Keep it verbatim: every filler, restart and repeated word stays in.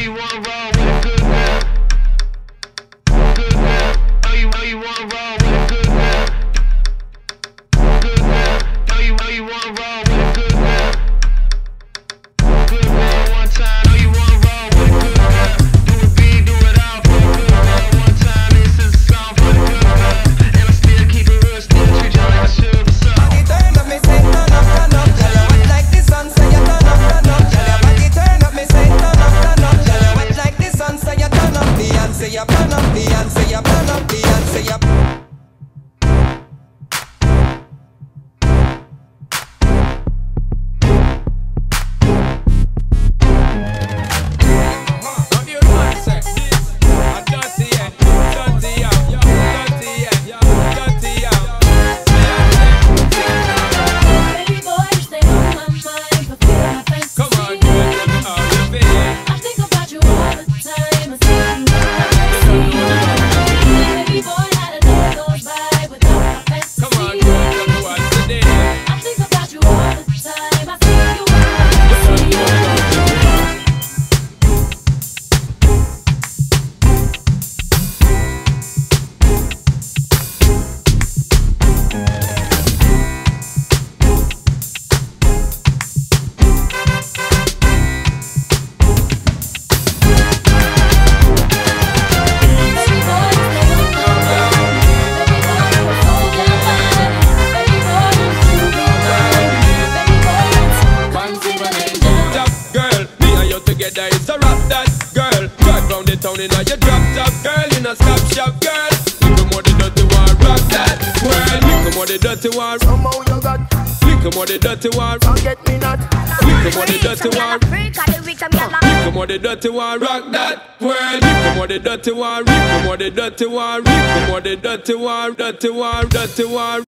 you wanna roll with a good girl? Good girl. Oh, you, oh, you wanna roll with a good girl? Good girl. Oh, you, oh, you wanna roll with a good girl? Good girl. One time. Oh, you wanna roll with a good girl? Do it big, do it all for a good girl. One time. This is a song for the good girl, and I still keep it real, still treat you like a sugar song. Body turn up, me say turn up, turn up. Tell you what like the sun, say you turn up, turn up. Tell you body turn up, me say turn up, turn up. Tell you what like the sun, say you turn up. Beyonce, you burn up, Beyonce, you burn up, Beyonce, you. It's a rap that girl. Drive round the town in a your drop top girl. You know stop shop girl. Little more the dirty one, rock that world. Little more the dirty one. Somehow you got. Little more the dirty one. Forget me not. Little more the dirty one. Little more the dirty one, rock that world. Little more the dirty one. Little more the dirty one. Little more the dirty one. Dirty one, dirty one.